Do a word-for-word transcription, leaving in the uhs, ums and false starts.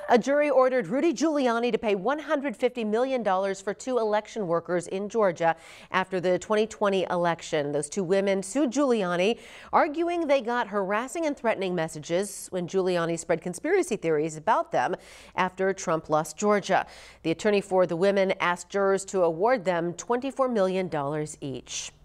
A jury ordered Rudy Giuliani to pay one hundred fifty million dollars for two election workers in Georgia after the twenty twenty election. Those two women sued Giuliani, arguing they got harassing and threatening messages when Giuliani spread conspiracy theories about them after Trump lost Georgia. The attorney for the women asked jurors to award them twenty-four million dollars each.